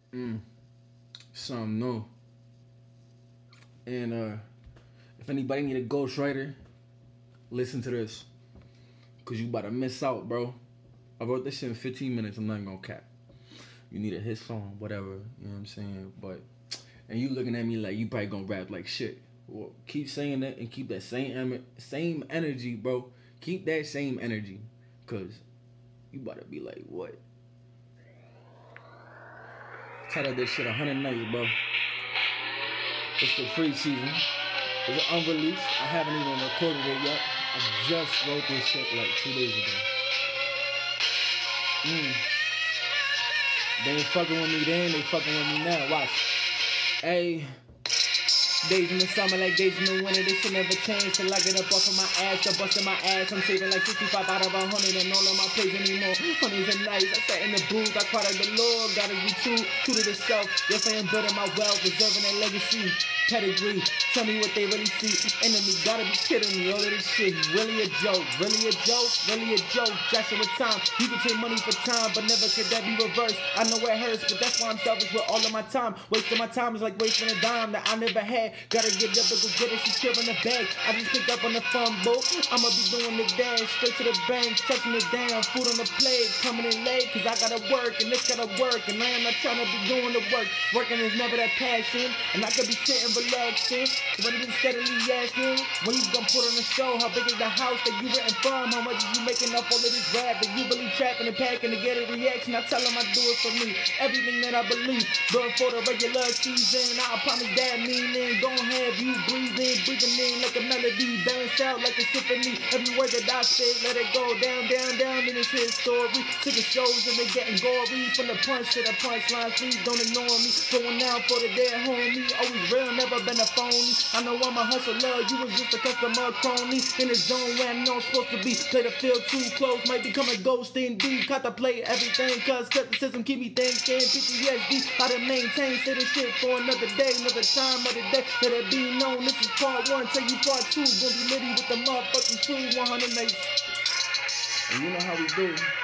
Something new. And if anybody need a ghostwriter, listen to this. Cause you about to miss out, bro. I wrote this shit in 15 minutes, I'm not gonna cap. You need a hit song, whatever, you know what I'm saying? But, and you looking at me like you probably gonna rap like shit. Well, keep saying that and keep that same energy, bro. Keep that same energy. Cause you about to be like, what? Title this shit 100 Nights, bro. It's the free season. It's unreleased. I haven't even recorded it yet. I just wrote this shit like 2 days ago. They ain't fucking with me then, they fucking with me now. Watch. Hey. Days in the summer like days in the winter, this shit never change. Till I get up off of my ass, to busting my ass. I'm saving like 65 out of 100 and all of my plays anymore. Honeys and nights, I sat in the booth, I cried out the Lord. Gotta be true to the self. Yes, I am building my wealth, preserving that legacy. Pedigree, tell me what they really see. Enemy gotta be kidding me, all of this shit really a joke, really a joke, really a joke. Jackson with time, you can take money for time, but never could that be reversed. I know it hurts, but that's why I'm selfish with all of my time. Wasting my time is like wasting a dime that I never had. Gotta get up and go get it, secure in the bag. I just picked up on the fumble. I'ma be doing the dash, straight to the bank, touching it down, food on the plate, coming in late, cause I gotta work, and this gotta work, and I am not trying to be doing the work. Working is never that passion, and I could be sitting relaxing, when you steadily asking, when you gon' put on a show, how big is the house that you renting from, how much is you making up all of this rap, that you really trapping and packing to get a reaction. I tell them I do it for me, everything that I believe, do it for the regular season, I promise that meaning, gon' have you breathing in like a melody, balance out like a symphony, every word that I say, let it go down, down, down in this hit story, sick of shows and they getting gory, from the punch to the punchline, please don't ignore me, going out for the dead homie, always real, never been a phony. I know I'm a hustler, you was just a customer crony. In the zone where I know I'm supposed to be. Play the field too close, might become a ghost indeed. Contemplate everything, cause skepticism keep me thinking. PTSD, how to maintain, say this shit for another day, another time of the day. Let it be known, this is part 1, tell you part 2. Gonna be litty with the motherfucking crew, 100 nights. And you know how we do.